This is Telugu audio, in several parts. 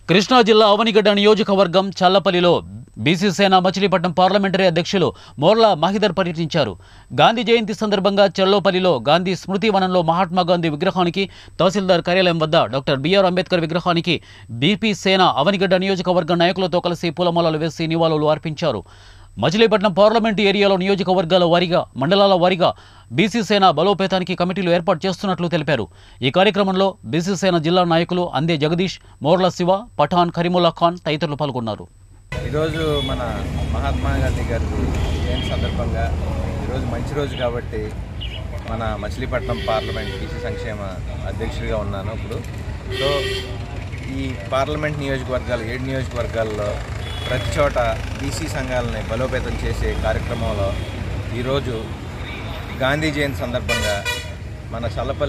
కృష్ణా జిల్లా అవనిగడ్డ నియోజకవర్గం చల్లపల్లిలో బీసీ సేన మచిలీపట్నం పార్లమెంటరీ అధ్యక్షులు మోర్ల మహిదర్ పర్యటించారు. గాంధీ జయంతి సందర్భంగా చల్లోపల్లిలో గాంధీ స్మృతి వనంలో మహాత్మా గాంధీ విగ్రహానికి, తహసీల్దార్ కార్యాలయం వద్ద డాక్టర్ బిఆర్ అంబేద్కర్ విగ్రహానికి బీపీ సేన అవనిగడ్డ నియోజకవర్గ నాయకులతో కలిసి పూలమాలలు వేసి నివాళులు అర్పించారు. మచిలీపట్నం పార్లమెంటు ఏరియాలో నియోజకవర్గాల వారీగా, మండలాల వారీగా బీసీ సేన బలోపేతానికి కమిటీలు ఏర్పాటు చేస్తున్నట్లు తెలిపారు. ఈ కార్యక్రమంలో బీసీ సేన జిల్లా నాయకులు అందే జగదీష్, మోర్ల శివ, పఠాన్, కరీముల్లా ఖాన్ తదితరులు పాల్గొన్నారు. ఈరోజు మన మహాత్మా గాంధీ గారి జయంతి సందర్భంగా ఈరోజు మంచి రోజు కాబట్టి మన మచిలీపట్నం పార్లమెంట్ బీసీ సంక్షేమ అధ్యక్షుడిగా ఉన్నాను ఇప్పుడు. సో ఈ పార్లమెంట్ నియోజకవర్గాలు 7 నియోజకవర్గాల్లో ప్రతి చోట బీసీ సంఘాలని బలోపేతం చేసే కార్యక్రమంలో ఈరోజు గాంధీ జయంతి సందర్భంగా మన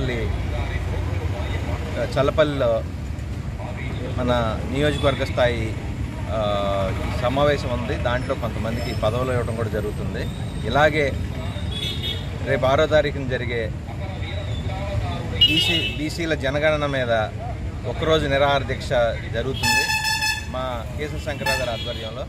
చల్లపల్లిలో మన నియోజకవర్గ స్థాయి సమావేశం ఉంది. దాంట్లో కొంతమందికి పదవులు ఇవ్వడం కూడా జరుగుతుంది. ఇలాగే రేపు 6వ తారీఖున జరిగే బీసీల జనగణన మీద ఒకరోజు నిరాహార దీక్ష జరుగుతుంది మా కేశవ శంకరరావు గారి ఆధ్వర్యంలో.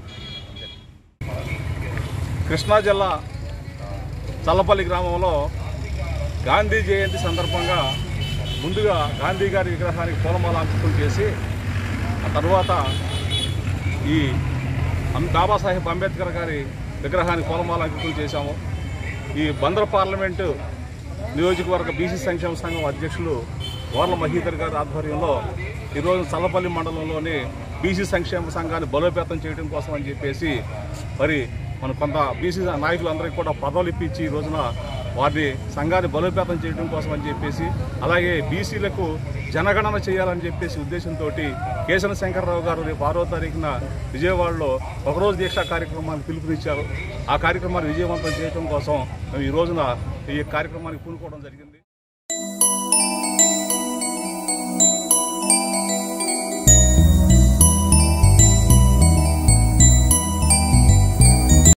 కృష్ణా జిల్లా చల్లపల్లి గ్రామంలో గాంధీ జయంతి సందర్భంగా ముందుగా గాంధీ గారి విగ్రహానికి పూలమాల అంకితం చేసి, ఆ తర్వాత ఈ బాబాసాహెబ్ అంబేద్కర్ గారి విగ్రహానికి పూలమాల అంకితం చేశాము. ఈ బందర్ పార్లమెంటు నియోజకవర్గ బీసీ సంక్షేమ సంఘం అధ్యక్షులు మోర్ల మహీధర్ గారి ఆధ్వర్యంలో ఈరోజు చల్లపల్లి మండలంలోని బీసీ సంక్షేమ సంఘాన్ని బలోపేతం చేయడం కోసం అని చెప్పేసి మరి మన కొంత బీసీ నాయకులందరికీ కూడా పదవులు ఇప్పించి ఈ రోజున వారి సంఘాన్ని బలోపేతం చేయడం కోసం అని చెప్పేసి, అలాగే బీసీలకు జనగణన చేయాలని చెప్పేసి ఉద్దేశంతో కేశవ శంకరరావు గారు రేపు 6వ తారీఖున విజయవాడలో ఒకరోజు దీక్షా కార్యక్రమాన్ని పిలుపునిచ్చారు. ఆ కార్యక్రమాన్ని విజయవంతం చేయడం కోసం మేము ఈ రోజున ఈ కార్యక్రమానికి పూనుకోవడం జరిగింది.